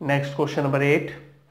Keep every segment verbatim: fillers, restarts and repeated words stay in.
Next question number eight.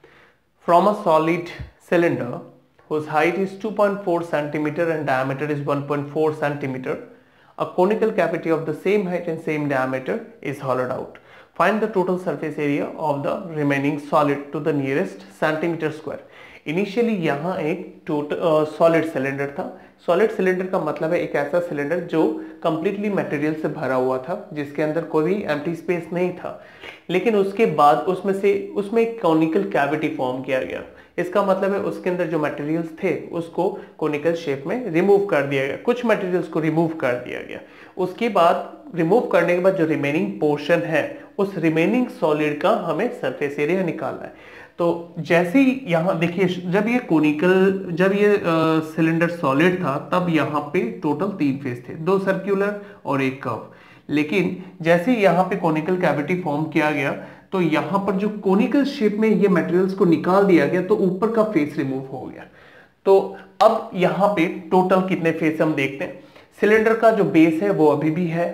From a solid cylinder whose height is two point four centimeter and diameter is one point four centimeter, a conical cavity of the same height and same diameter is hollowed out. Find the total surface area of the remaining solid to the nearest centimeter square. Initially यहाँ एक total solid cylinder था. Solid cylinder का मतलब है एक ऐसा cylinder जो completely material से भरा हुआ था, जिसके अंदर कोई भी एम्प्टी स्पेस नहीं था, लेकिन उसके बाद उसमें से उसमें एक कॉनिकल कैविटी फॉर्म किया गया. इसका मतलब है उसके अंदर जो मटेरियल्स थे उसको कॉनिकल शेप में रिमूव कर दिया गया, कुछ मटेरियल्स को रिमूव कर दिया गया. उसके बाद रिमूव करने के बाद जो रिमेनिंग पोर्शन है उस रिमेनिंग सॉलिड का हमें सरफेस एरिया निकालना है. तो जैसे ही यहाँ देखिए, जब ये कोनिकल जब ये सिलेंडर सॉलिड था तब यहाँ पे टोटल तीन फेस थे, दो सर्कुलर और एक कर्व. लेकिन जैसे यहाँ पे कोनिकल कैविटी फॉर्म किया गया तो यहाँ पर जो कोनिकल शेप में ये मटेरियल्स को निकाल दिया गया तो ऊपर का फेस रिमूव हो गया. तो अब यहाँ पे टोटल कितने फेस हम देखते हैं. सिलेंडर का जो बेस है वो अभी भी है,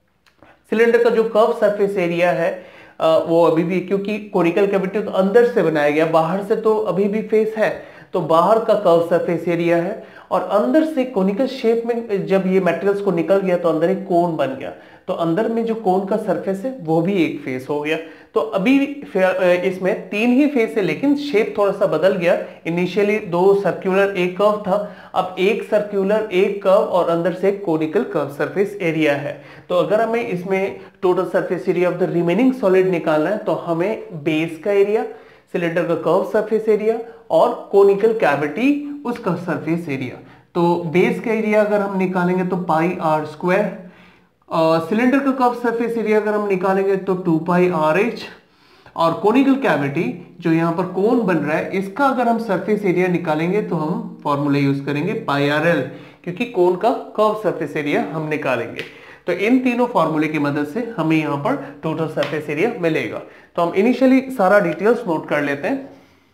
सिलेंडर का जो कर्व सरफेस एरिया है वो अभी भी, क्योंकि कोनिकल कैविटी तो अंदर से बनाया गया, बाहर से तो अभी भी फेस है, तो बाहर का कर्व सरफेस एरिया है. और अंदर से कोनिकल शेप में जब ये मटेरियल्स को निकल गया तो अंदर एक कोन बन गया, तो अंदर में जो कोन का सरफेस है वो भी एक फेस हो गया. तो अभी इसमें तीन ही फेस है लेकिन शेप थोड़ा सा बदल गया. इनिशियली दो सर्कुलर एक कर्व था, अब एक सर्कुलर एक कर्व और अंदर से एक कोनिकल कर्व सरफेस एरिया है. तो अगर हमें इसमें total surface area of the remaining solid निकालना है तो हमें बेस का एरिया, सिलेंडर का कर्व सरफेस एरिया और कोनिकल कैविटी उसका सरफेस एरिया. तो बेस का एरिया अगर हम निकालेंगे तो पाई आर स्क्वायर, सिलेंडर का कर्व सरफेस एरिया अगर हम निकालेंगे तो टू पाई आर एच, और कोनिकल कैविटी जो यहाँ पर कोन बन रहा है इसका अगर हम सरफेस एरिया निकालेंगे तो हम फॉर्मूला यूज करेंगे पाई आर एल, क्योंकि कोन का कर्व सरफेस एरिया हम निकालेंगे. तो इन तीनों फॉर्मूले की मदद से हमें यहाँ पर टोटल सरफेस एरिया मिलेगा. तो हम इनिशियली सारा डिटेल्स नोट कर लेते हैं.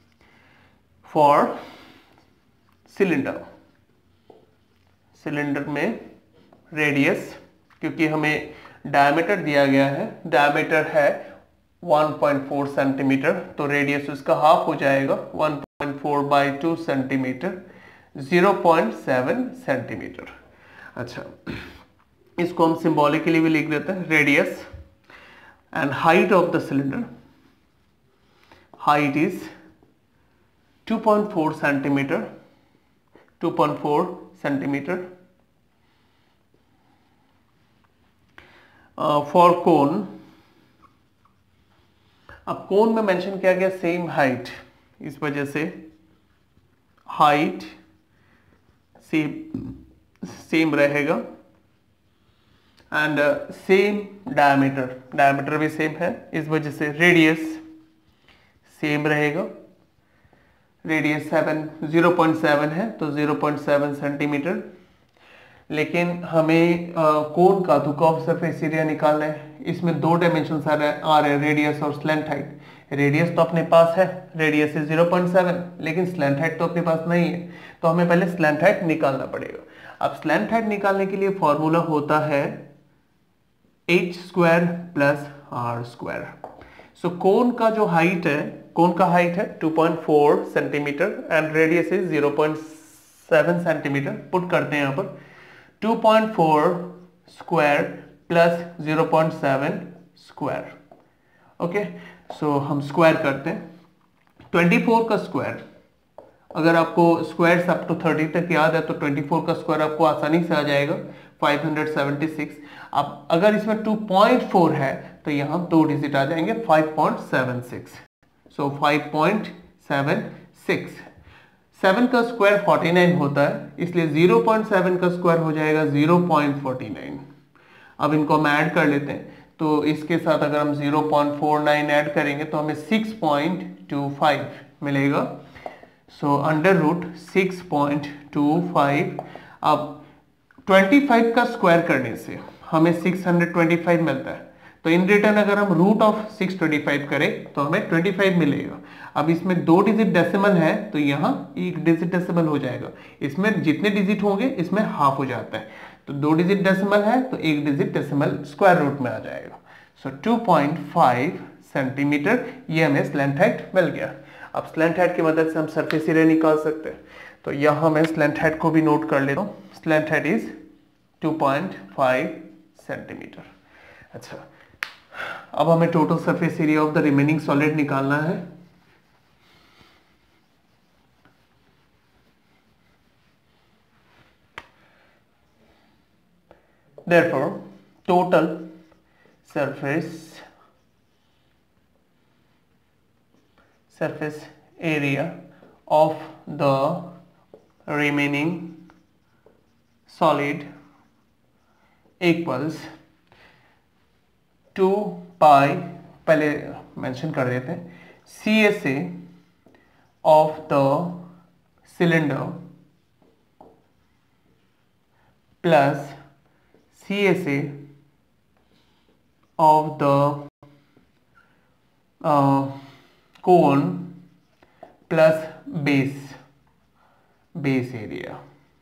फॉर सिलेंडर, सिलेंडर में रेडियस, क्योंकि हमें डायमीटर दिया गया है, डायमीटर है वन पॉइंट फोर सेंटीमीटर, तो रेडियस उसका हाफ हो जाएगा one point four by two centimetre, zero point seven centimetre. अच्छा, इसको हम सिंबॉलिकली भी लिख देते हैं. Radius and height of the cylinder, height is two point four centimetre, two point four centimetre. For cone, अब कोन में मेंशन किया गया सेम हाइट, इस वजह से हाइट सेम सेम रहेगा एंड सेम डायमीटर, डायमीटर भी सेम है, इस वजह से रेडियस सेम रहेगा. Radius seven zero point seven है तो ज़ीरो पॉइंट सेवन सेंटीमीटर. लेकिन हमें कोन का तो कर्व सरफेस एरिया निकालना है. इसमें दो डायमेंशन आ रहे हैं, रेडियस और स्लैंट हाइट. रेडियस तो अपने पास है, radius is zero point seven, लेकिन स्लैंट हाइट तो अपने पास नहीं है, तो हमें पहले स्लैंट हाइट निकालना पड़ेगा. अब स्लैंट हाइट निकालने के लिए फॉर्मूला होता है h square plus r square. So cone का जो हाइट है, कोन का हाइट है two point four centimetre and radius is zero point seven centimetre. Put करते हैं यहाँ पर two point four square plus zero point seven square. Okay, so हम स्क्वायर करते हैं. ट्वेंटी फोर का स्क्वायर, अगर आपको स्क्वायर्स अप टू थर्टी तक याद है तो ट्वेंटी फोर का स्क्वायर आपको आसानी से आ जाएगा फाइव हंड्रेड सेवेंटी सिक्स. अब अगर इसमें टू पॉइंट फोर है तो यहाँ दो डिजिट आ जाएंगे five point seven six. So five point seven six. Seven का स्क्वायर फोर्टी नाइन होता है, इसलिए ज़ीरो पॉइंट सेवन का स्क्वायर हो जाएगा ज़ीरो पॉइंट फोर्टी नाइन. अब इनको हम ऐड कर लेते हैं, तो इसके साथ अगर हम zero point four nine add करेंगे तो हमें सिक्स पॉइंट टू फाइव मिलेगा. So under root six point two five. अब ट्वेंटी फाइव का स्क्वायर करने से हमें सिक्स हंड्रेड ट्वेंटी फाइव मिलता है, तो इन रिटर्न अगर हम root of six twenty five करें तो हमें ट्वेंटी फाइव मिलेगा. अब इसमें दो डिजिट डेसिमल है तो यहाँ एक डिजिट डेसिमल हो जाएगा. इसमें जितने डिजिट होंगे इसमें हाफ हो जाता है, तो दो डिजिट डेसिमल है तो एक डिजिट डेसिमल स्क्वायर रूट में आ जाएगा. So two point five centimetre. ये हमें स्लैंट हाइट मिल गया। अब स्लैंट हाइट की मदद से हम सरफेस एरिया निकाल सकते हैं। तो यहाँ मैं स्लैंट हाइट को भी नोट कर लेता हूँ। Slant height is two point five centimetre. अच्छा, अब हमें total surface area of the remaining solid निकालना है। Therefore, total surface surface area of the remaining solid equals two pi, पहले मेंशन कर देते हैं, C S A of the cylinder plus C S A of the cone plus base base area.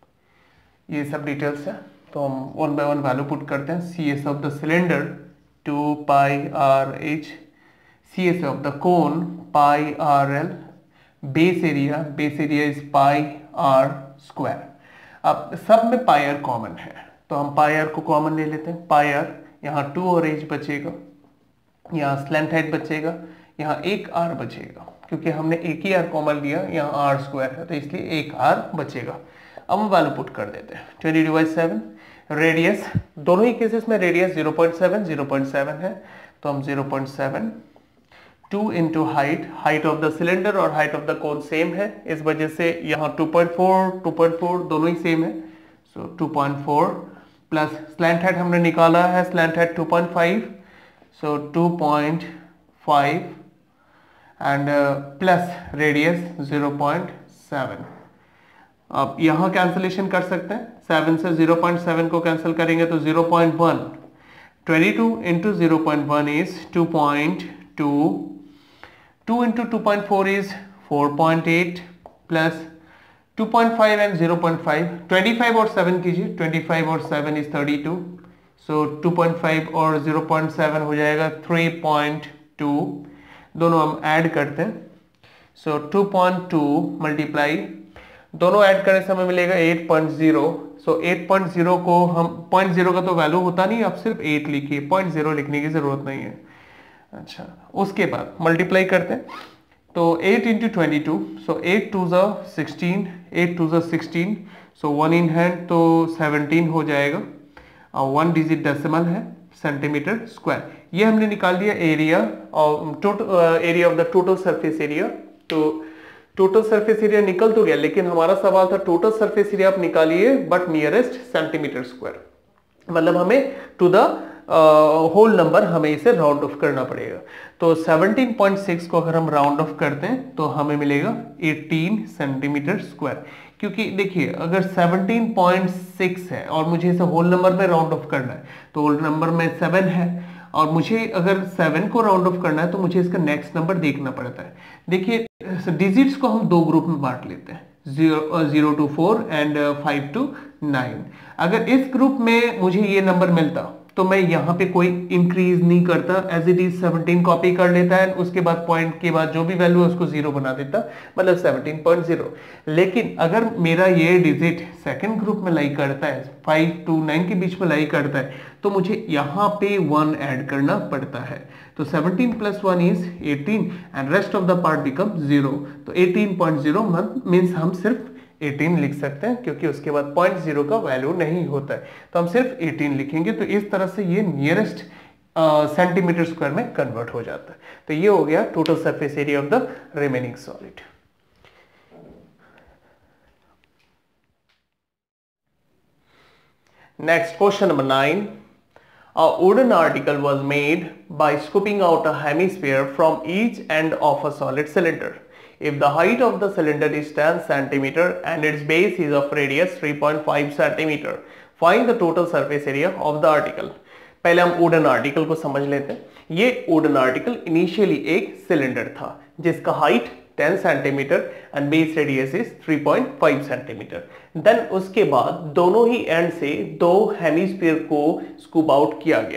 ये सब details है, तो हम one by one value put करते हैं। C S of the cylinder two pi r h, C S of the cone pi r l, base area base area is pi r square. अब सब में पाई are common है, तो हम पाई are को common ले लेते हैं। पाई आर, यहाँ टू और एच बचेगा, यहाँ स्लैंट हाइट बचेगा, यहाँ एक आर बचेगा, क्योंकि हमने एक ही आर कॉमन लिया, यहाँ आर स्क्वायर है तो इसलिए एक आर बचेगा। अब हम वैल्यू पुट कर देते हैं। ट्वेंटी डिवाइड सेवन, रेडियस दोनों ही केसेस में radius zero point seven zero point seven है, तो हम zero point seven, two into height, height of the cylinder और height of the cone same है, इस वजह से यहाँ two point four two point four दोनों ही सेम है, so two point four plus slant height हमने निकाला है, slant height two point five, so two point five and plus radius zero point seven. अब यहाँ कैंसलेशन कर सकते हैं, सेवन से ज़ीरो पॉइंट सेवन को कैंसिल करेंगे तो zero point one, twenty two into zero point one is two point two, two into two point four is four point eight plus two point five and zero point five, twenty five और seven कीजिए, twenty five और seven is thirty two, so two point five और zero point seven हो जाएगा three point two, दोनों हम add करते हैं, so two point two multiply, दोनों ऐड करने से हमें मिलेगा eight point zero, so eight point zero को हम, पॉइंट ज़ीरो का तो वैल्यू होता नहीं, आप सिर्फ एट लिखिए, पॉइंट ज़ीरो लिखने की जरूरत नहीं है। अच्छा, उसके बाद मल्टीप्लाई करते हैं, तो eight into twenty two, so eight two ज़ा सिक्सटीन, एट टू ज़ा sixteen, so one in hand तो सेवनटीन हो जाएगा, और वन डिजिट डेसिमल है सेंटीमीटर स्क्वायर। ये हमने निकाल लिया एरिया और total area of the total surface area. तो टोटल सरफेस एरिया निकल तो गया, लेकिन हमारा सवाल था टोटल सरफेस एरिया आप निकालिए बट नियरेस्ट सेंटीमीटर स्क्वायर, मतलब हमें टू द होल नंबर हमें इसे राउंड ऑफ करना पड़ेगा। तो सेवनटीन पॉइंट सिक्स को अगर हम राउंड ऑफ करते हैं तो हमें मिलेगा एटीन सेंटीमीटर स्क्वायर, क्योंकि देखिए अगर सेवनटीन पॉइंट सिक्स है और मुझे इसे होल नंबर में राउंड ऑफ करना है, तो होल नंबर में सेवन है और मुझे अगर सेवन को राउंड ऑफ करना है तो मुझे इसका नेक्स्ट नंबर देखना पड़ता है। देखिए डिजिट्स को हम दो ग्रुप में बांट लेते हैं, zero zero two four and five two nine. अगर इस ग्रुप में मुझे ये नंबर मिलता तो मैं यहाँ पे कोई इंक्रीज नहीं करता, as it is seventeen copy कर लेता है, उसके बाद पॉइंट के बाद जो भी वैल्यू है उसको जीरो बना देता, मतलब सेवनटीन पॉइंट ज़ीरो। लेकिन अगर मेरा ये डिजिट सेकंड ग्रुप में लाई करता है, फाइव टू नाइन के बीच में लाई करता है, तो मुझे यहाँ पे वन ऐड करना पड़ता है। तो seventeen plus one is eighteen and rest of the part become zero. तो एटीन पॉइंट ज़ीरो मीन्स हम सिर्फ एटीन लिख सकते हैं, क्योंकि उसके बाद पॉइंट जीरो का वैल्यू नहीं होता है, तो हम सिर्फ एटीन लिखेंगे। तो इस तरह से ये नियरेस्ट सेंटीमीटर स्क्वायर में कन्वर्ट हो जाता है। तो ये हो गया total surface area of the remaining solid. Next question number nine, a wooden article was made by scooping out a hemisphere from each end of a solid cylinder. If the height of the cylinder is ten centimeter and its base is of radius three point five centimeter, find the total surface area of the article. पहले हम wooden article को समझ लेते हैं। ये wooden article initially एक cylinder था जिसका height ten centimetre and base radius is three point five centimetre. Then उसके बाद दोनों ही एंड से दो हेमिस्फीयर को स्कूप आउट किया गया है।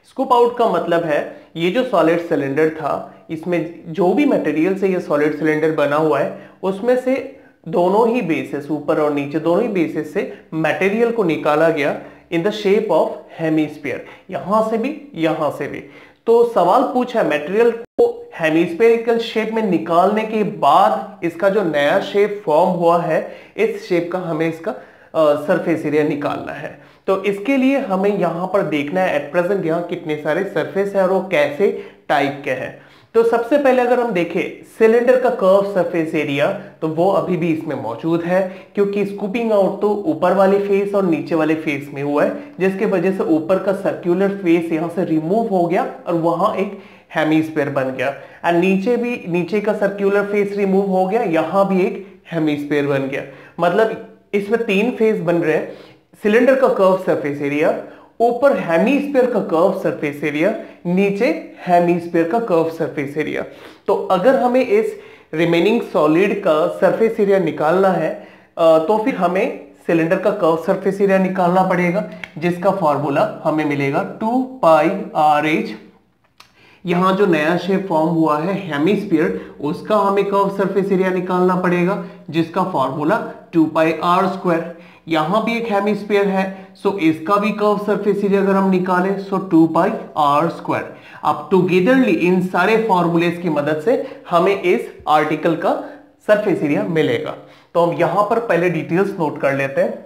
स्कूप आउट का मतलब है ये जो सॉलिड सिलेंडर था, इसमें जो भी मटेरियल से ये सॉलिड सिलेंडर बना हुआ है उसमें से दोनों ही बेसेस, ऊपर और नीचे दोनों ही बेसेस से मटेरियल को निकाला गया in the shape of hemisphere, यहां से भी यहां से भी। तो सवाल पूछा मटेरियल को हेमीस्फेरिकल शेप में निकालने के बाद इसका जो नया शेप फॉर्म हुआ है, इस शेप का हमें इसका सरफेस एरिया निकालना है। तो इसके लिए हमें यहां पर देखना है एट प्रेजेंट यहां कितने सारे सरफेस है और वो कैसे टाइप के हैं। तो सबसे पहले अगर हम देखें सिलेंडर का कर्व सरफेस एरिया, तो वो अभी भी इसमें मौजूद है क्योंकि स्कूपिंग आउट तो ऊपर वाले फेस और नीचे वाले फेस में हुआ है, जिसके वजह से ऊपर का सर्कुलर फेस यहां से रिमूव हो गया और वहां एक हेमीस्फीयर बन गया। एंड नीचे भी नीचे का सर्कुलर फेस रिमूव हो गया, यहां भी एक हेमीस्फीयर बन गया। मतलब इसमें तीन फेस बन रहे हैं, सिलेंडर का कर्व सरफेस एरिया, ऊपर हेमीस्फीयर का कर्व सरफेस एरिया, नीचे हेमीस्फीयर का कर्व सरफेस एरिया। तो अगर हमें इस रिमेनिंग सॉलिड का सरफेस एरिया निकालना है तो फिर हमें सिलेंडर का कर्व सरफेस एरिया निकालना पड़ेगा, जिसका फॉर्मूला हमें मिलेगा टू पाई आर एच। यहां जो नया शेप फॉर्म हुआ है हेमीस्फीयर, उसका हमें कर्व सरफेस एरिया निकालना पड़ेगा, जिसका formula two pi r square. यहां भी एक हेमीस्फीयर है, सो इसका भी कर्व सरफेस एरिया अगर हम निकालें so two pi r square. अब टुगेदरली इन सारे फॉर्मूलेस की मदद से हमें इस आर्टिकल का सरफेस एरिया मिलेगा। तो हम यहां पर पहले डिटेल्स नोट कर लेते हैं।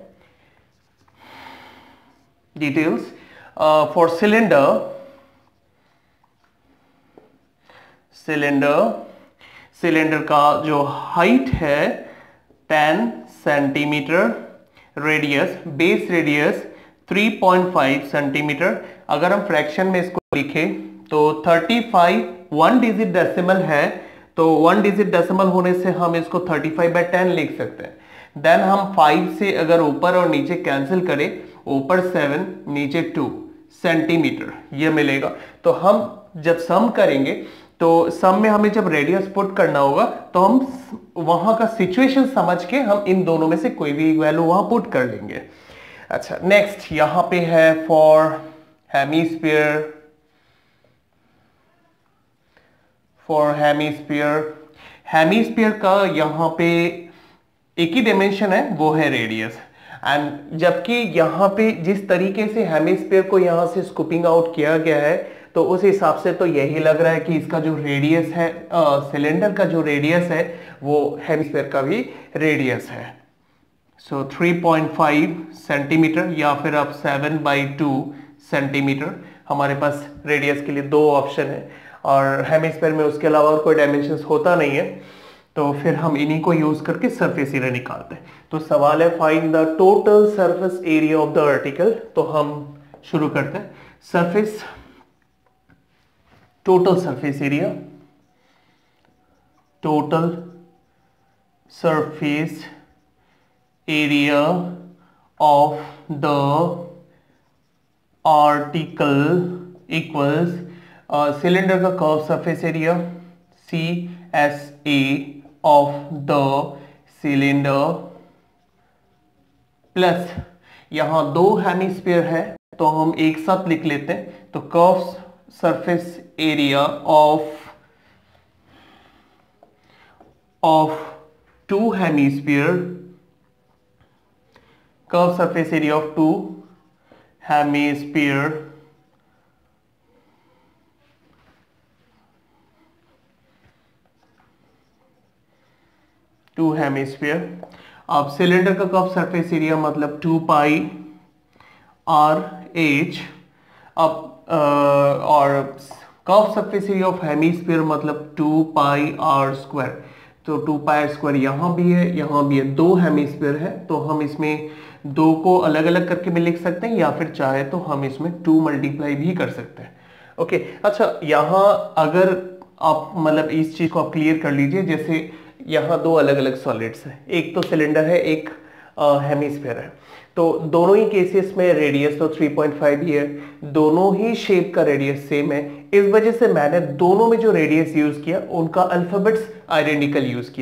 Details for cylinder cylinder cylinder का जो हाइट है ten centimeter, radius base radius three point five centimeter. अगर हम फ्रैक्शन में इसको लिखें तो thirty five one digit decimal है, तो वन डिजिट डेसिमल होने से हम इसको थर्टी फाइव बाय टेन लिख सकते हैं। देन हम फाइव से अगर ऊपर और नीचे कैंसिल करें, ऊपर सेवन नीचे टू सेंटीमीटर ये मिलेगा। तो हम जब सम करेंगे तो सम में हमें जब रेडियस पुट करना होगा तो हम वहां का सिचुएशन समझ के हम इन दोनों में से कोई भी वैल्यू वहां पुट कर लेंगे। अच्छा, नेक्स्ट यहां पे है for hemisphere. For hemisphere hemisphere का यहां पे एक ही डायमेंशन है, वो है रेडियस। एंड जबकि यहां पे जिस तरीके से हेमीस्फीयर को यहां से स्कूपिंग आउट किया गया है, तो उस हिसाब से तो यही लग रहा है कि इसका जो रेडियस है, सिलेंडर का जो रेडियस है वो हेमीस्फीयर का भी रेडियस है। So three point five centimeter या फिर आप सेवन बाई टू सेंटीमीटर। हमारे पास रेडियस के लिए दो ऑप्शन है और हेमीस्फीयर में उसके अलावा और कोई डायमेंशंस होता नहीं है, तो फिर हम इन्हीं को यूज करके सरफेस एरिया निकालते हैं। तो सवाल है find the total surface area of the article. तो हम शुरू करते हैं। Surface total surface area, total surface area of the article equals cylinder का curve surface area C S A of the cylinder plus यहां दो हेमीस्फीयर है तो हम एक साथ लिख लेते हैं। तो curve surface area of of two hemisphere, curved surface area of two hemisphere two hemisphere। अब सिलेंडर का कर्व सरफेस एरिया मतलब टू पाई आर एच। अब Uh, और curve surface area of hemisphere मतलब टू पाई आर स्क्वायर। तो two pi r square यहाँ भी है, यहाँ भी है, दो हेमीस्फीयर है, तो हम इसमें दो को अलग अलग करके भी लिख सकते हैं या फिर चाहे तो हम इसमें टू मल्टीप्लाई भी कर सकते हैं। ओके, अच्छा यहाँ अगर आप मतलब इस चीज को आप क्लियर कर लीजिए, जैसे यहाँ दो अलग अलग सॉलिड्स हैं, एक तो सिलेंडर है, एक हेमीस्फीयर है, तो दोनों ही केसेस में रेडियस तो थ्री पॉइंट फाइव ही है, दोनों ही शेप का रेडियस सेम है। इस वजह से मैंने दोनों में जो रेडियस यूज किया उनका अल्फाबेट्स आइडेंटिकल यूज किया।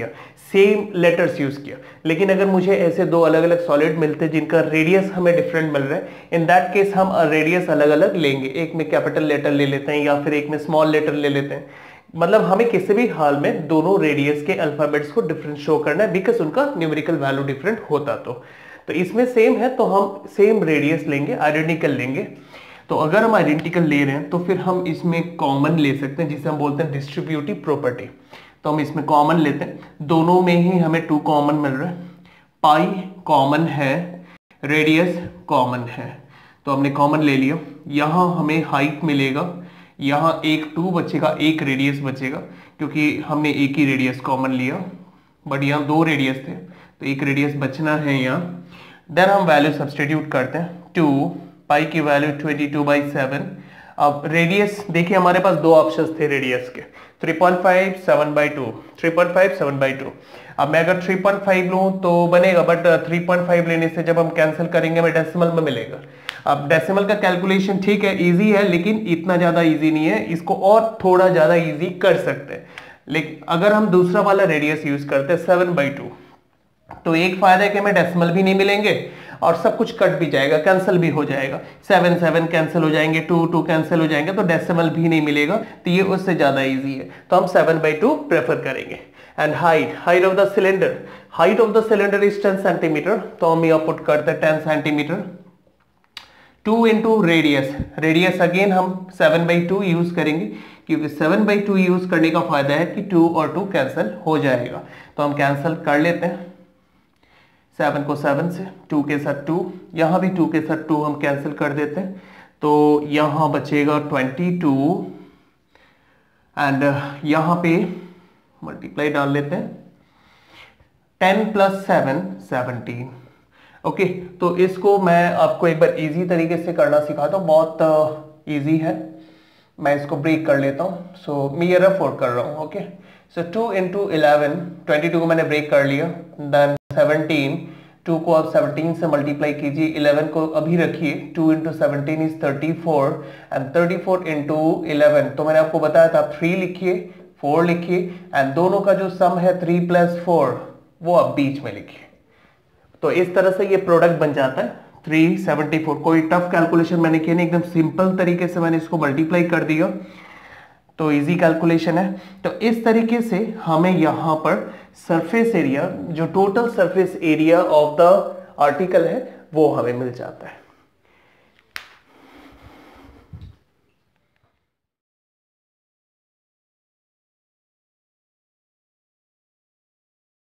सेम लेटर्स यूज किया। लेकिन अगर मुझे ऐसे दो अलग अलग सॉलिड मिलते जिनका रेडियस हमें डिफरेंट मिल रहा है, इन दैट केस हम रेडियस अलग अलग लेंगे, एक में कैपिटल लेटर ले लेते हैं या फिर एक में स्मॉल लेटर ले लेते हैं। मतलब हमें किसी भी हाल में दोनों रेडियस के अल्फाबेट्स को डिफरेंट शो करना है, बिकॉज उनका न्यूमेरिकल वैल्यू डिफरेंट होता तो तो इसमें सेम है तो हम सेम रेडियस लेंगे, आइडेंटिकल लेंगे। तो अगर हम आइडेंटिकल ले रहे हैं तो फिर हम इसमें कॉमन ले सकते हैं, जिसे हम बोलते हैं डिस्ट्रीब्यूटिव प्रॉपर्टी। तो हम इसमें कॉमन लेते हैं, दोनों में ही हमें टू कॉमन मिल रहा है, पाई कॉमन है, रेडियस कॉमन है, तो हमने कॉमन ले लिया। यहाँ हमें हाइट मिलेगा, यहाँ एक टू बचेगा, एक रेडियस बचेगा, क्योंकि हमने एक ही रेडियस कॉमन लिया, बट यहाँ दो रेडियस थे तो एक रेडियस बचना है यहाँ। देन हम वैल्यू सब्सटीट्यूट करते हैं, टू पाई की value twenty two by seven. अब रेडियस देखिए हमारे पास दो ऑप्शंस थे रेडियस के, three point five, seven by two, three point five, seven by two. अब मैं अगर थ्री पॉइंट फाइव लूं तो बनेगा, बट थ्री पॉइंट फाइव लेने से जब हम कैंसिल करेंगे हमें डेसिमल में मिलेगा। अब डेसिमल का कैलकुलेशन ठीक है इजी है, लेकिन इतना ज्यादा इजी नहीं है, इसको और थोड़ा ज्यादा इजी कर सकते हैं। लेकिन अगर हम दूसरा वाला रेडियस यूज करते हैं सेवन बाई टू, तो एक फायदा है कि हमें डेसिमल भी नहीं मिलेंगे और सब कुछ कट भी जाएगा, कैंसिल भी हो जाएगा, सेवन सेवन कैंसिल हो जाएंगे, टू टू कैंसिल हो जाएंगे, तो डेसिमल भी नहीं मिलेगा, तो ये उससे ज्यादा इजी है, तो हम सेवन बाई टू प्रेफर करेंगे। And height, height of the cylinder, height of the cylinder is ten centimeter, तो हम यहाँ पुट करते हैं ten centimeter. Two into radius, radius again हम सेवन बाई टू यूज करेंगे, क्योंकि सेवन बाई टू यूज करने का फायदा है कि टू और टू कैंसिल हो जाएगा, तो हम कैंसिल कर लेते हैं सेवन को सेवन से, टू के साथ टू, यहाँ भी टू के साथ टू हम कैंसिल कर देते हैं, तो यहाँ बचेगा ट्वेंटी टू एंड यहाँ पे मल्टीप्लाई डाल लेते हैं, ten plus seven seventeen. Okay, तो इसको मैं आपको एक बार इजी तरीके से करना सिखाता हूँ, बहुत इजी uh, है। मैं इसको ब्रेक कर लेता हूँ, सो मैं ये रफ आउट कर रहा हूँ। Okay, so two into eleven, twenty two को मैंने ब्रेक कर लिया, देन सेवनटीन, टू को आप सेवनटीन से मल्टीप्लाई कीजिए, इलेवन को अभी रखिए, two into seventeen is thirty four and thirty four into eleven, तो मैंने आपको बताया था थ्री लिखिए, फोर लिखिए, एंड दोनों का जो सम है थ्री प्लस फोर वो आप बीच में लिखिए। तो इस तरह से ये प्रोडक्ट बन जाता है थ्री सेवेंटी फोर। कोई टफ कैलकुलेशन मैंने किया नहीं, एकदम सिंपल तरीके से मैंने इसको मल्टीप्लाई कर दिया, तो इजी कैलकुलेशन है। तो इस तरीके से हमें यहाँ पर सरफेस एरिया, जो total surface area of the article है, वो हमें मिल जाता है।